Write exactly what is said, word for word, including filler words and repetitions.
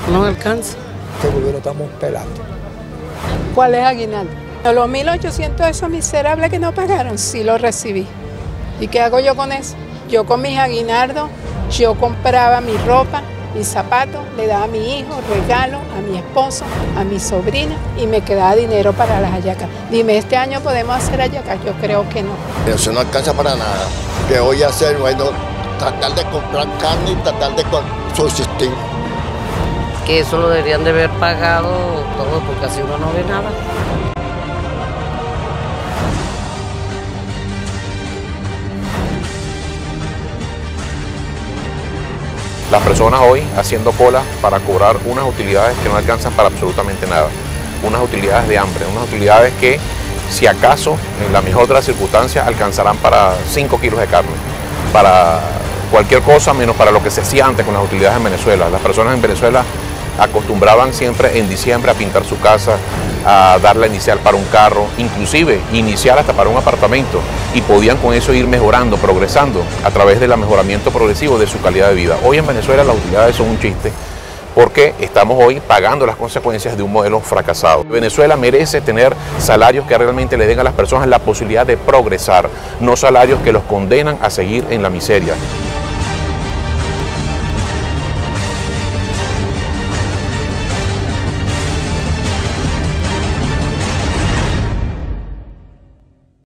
No alcanza. Este gobierno estamos pelando. ¿Cuál es aguinaldo? Los mil ochocientos esos miserables que no pagaron, sí los recibí. ¿Y qué hago yo con eso? Yo con mis aguinaldos, yo compraba mi ropa, mis zapatos, le daba a mi hijo regalo, a mi esposo, a mi sobrina y me quedaba dinero para las hallacas. Dime, ¿este año podemos hacer hallacas? Yo creo que no. Eso no alcanza para nada. ¿Qué voy a hacer? Bueno, tratar de comprar carne y tratar de subsistir. Que eso lo deberían de haber pagado todo porque así uno no ve nada. Las personas hoy haciendo cola para cobrar unas utilidades que no alcanzan para absolutamente nada. Unas utilidades de hambre, unas utilidades que si acaso, en la mejor de las circunstancias, alcanzarán para cinco kilos de carne. Para cualquier cosa menos para lo que se hacía antes con las utilidades en Venezuela. Las personas en Venezuela acostumbraban siempre en diciembre a pintar su casa, a dar la inicial para un carro, inclusive iniciar hasta para un apartamento, y podían con eso ir mejorando, progresando a través del mejoramiento progresivo de su calidad de vida. Hoy en Venezuela las utilidades son un chiste porque estamos hoy pagando las consecuencias de un modelo fracasado. Venezuela merece tener salarios que realmente le den a las personas la posibilidad de progresar, no salarios que los condenan a seguir en la miseria.